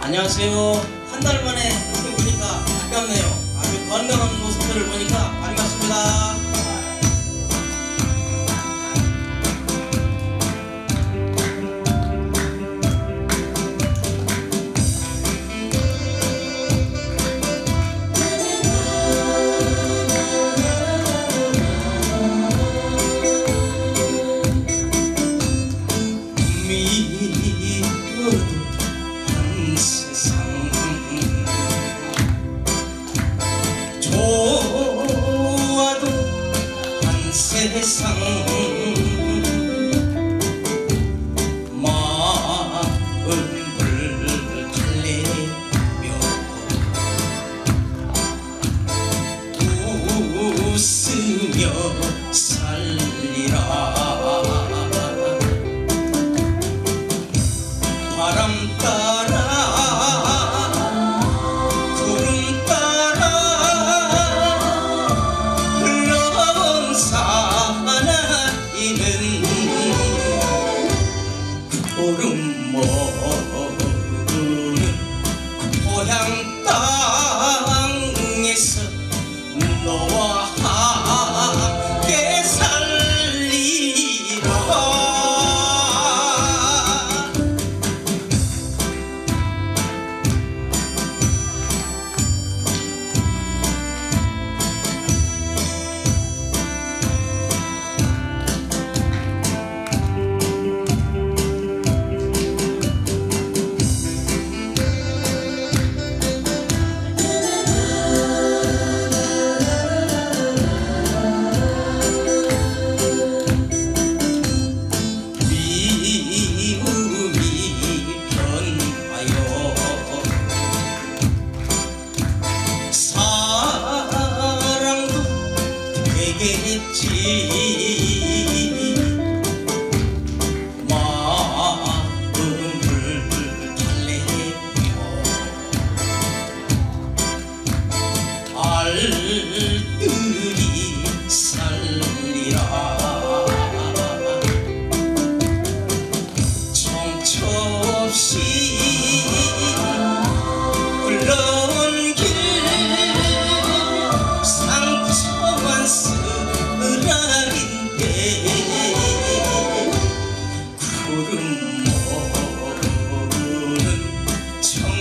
안녕하세요. 한 달 만에 이렇게 보니까 반갑네요. 아주 건강한 모습들을 보니까 반갑습니다. 좋아도 한 세상 마음을 달래며 웃으며 살리라. 바람 따라 보름 모르는 고향 땅에서 너와 함께 살리라. 되겠지. 마음을 달래며 알뜰히 살리라. 정처 없이 흘러온 길 상처만 쓰라긴데 구름 모르는 정